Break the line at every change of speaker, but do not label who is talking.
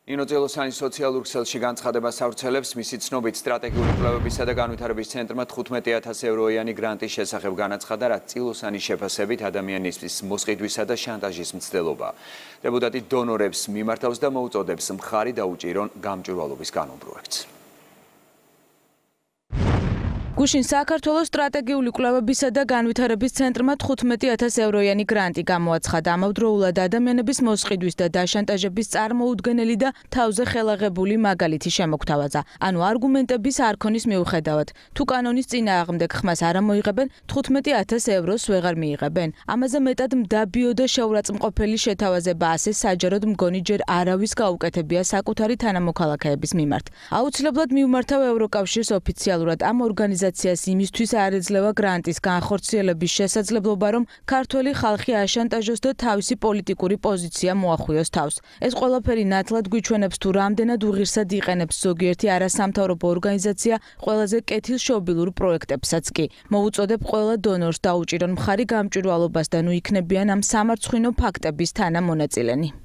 ნინო ძელოსანის სოციალურ ქსელში განცხადებას ავრცელებს მისი ცნობით სტრატეგიული კვლევებისა და განვითარების ცენტრმა 15,000 ევროიანი გრანტის შესახებ განაცხადა, რაც წილოსანის შეფასებით ადამიანისთვის მოსყიდვისა და შანტაჟის მცდელობა. დეპუტატი დონორებს მიმართავს და მოუწოდებს მხარი დაუჭირონ გამჭვირვალობის განუბროებაც.
გუშინ საქართველოს სტრატეგიული კვლევებისა და განვითარების ცენტრმა 15,000 ევროიანი გრანტი გამოაცხადა ამავდროულად ადამიანების მოსყიდვის და დაშანტაჟების წარმოუდგენელი და თავზე ხელაღებული მაგალითი შემოგთავაზა. ანუ არგუმენტების არქონის მიუხედავად, თუ კანონის წინააღმდეგ ხმას არ ამოიღებენ, 15,000 ევროს ვეღარ მიიღებენ. ამაზე მეტად მდაბიო და შეურაცხმყოფელი შეთავაზება ასე საჯაროდ მგონი ჯერ არავის გაუკეთებია საკუთარი თანამოქალაქეების მიმართ. აუცილებლად მივმართავ ევროკავშირს ოფიციალურად ამ ორგანიზაციას იმისთვის არ ეძლევა გრანტის განხორციელების შესაძლებლობა, რომ ქართველი ხალხი აშანტაჟოს და თავისი პოლიტიკური პოზიცია მოახვიოს თავს. ეს ყველაფერი ნათლად გვიჩვენებს თუ რამდენად უღირსად იყენებს ზოგიერთი არასამთავრობო ორგანიზაცია ყველაზე კეთილშობილურ პროექტებსაც კი. მოუწოდებ ყველა დონორს დაუჭირონ მხარი გამჭვირვალობას და ნუ იქნებიან ამ სამარცხვინო ფაქტების თანამონაწილენი.